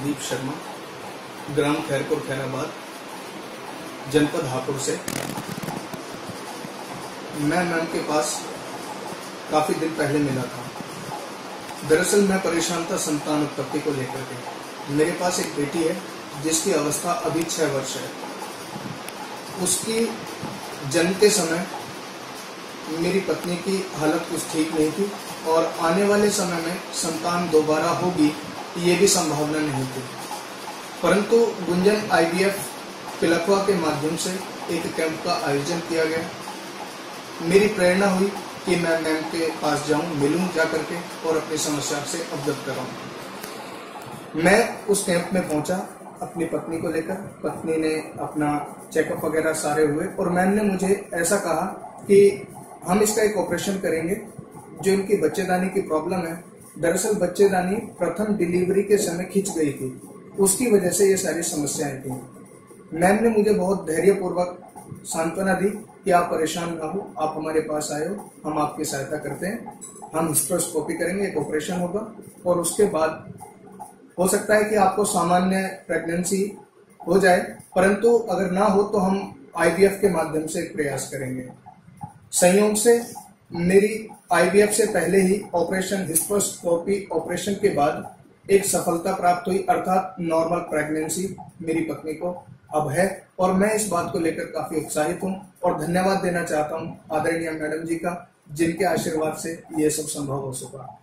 संदीप शर्मा, ग्राम खैरपुर खैराबाद, जनपद हापुड़ से। मैं मैम के पास काफ़ी दिन पहले मिला था। दरअसल मैं परेशान था संतान उत्पत्ति को लेकर के। मेरे पास एक बेटी है जिसकी अवस्था अभी 6 वर्ष है। उसकी जन्म के समय मेरी पत्नी की हालत कुछ ठीक नहीं थी और आने वाले समय में संतान दोबारा होगी ये भी संभावना नहीं थी। परंतु गुंजन IVF पिलखवा के माध्यम से एक कैंप का आयोजन किया गया। मेरी प्रेरणा हुई कि मैं मैम के पास जाऊं, मिलूं जा करके और अपनी समस्या से अवगत कराऊं। मैं उस कैंप में पहुंचा अपनी पत्नी को लेकर। पत्नी ने अपना चेकअप वगैरह सारे हुए और मैम ने मुझे ऐसा कहा कि हम इसका एक ऑपरेशन करेंगे। जो इनकी बच्चेदानी की प्रॉब्लम है, दरअसल बच्चेदानी प्रथम डिलीवरी के समय खिंच गई थी, उसकी वजह से ये सारी समस्याएं थी। मैम ने मुझे बहुत धैर्यपूर्वक सांत्वना दी कि आप परेशान ना हो, आप हमारे पास आए हो, हम आपकी सहायता करते हैं। हम हिस्टेरोस्कोपी करेंगे, एक ऑपरेशन होगा और उसके बाद हो सकता है कि आपको सामान्य प्रेगनेंसी हो जाए, परंतु अगर ना हो तो हम IVF के माध्यम से एक प्रयास करेंगे। संयोग से मेरी IVF से पहले ही ऑपरेशन हिस्टेरोस्कोपी ऑपरेशन के बाद एक सफलता प्राप्त हुई, अर्थात नॉर्मल प्रेगनेंसी मेरी पत्नी को अब है और मैं इस बात को लेकर काफी उत्साहित हूं और धन्यवाद देना चाहता हूं आदरणीय मैडम जी का, जिनके आशीर्वाद से ये सब संभव हो सका।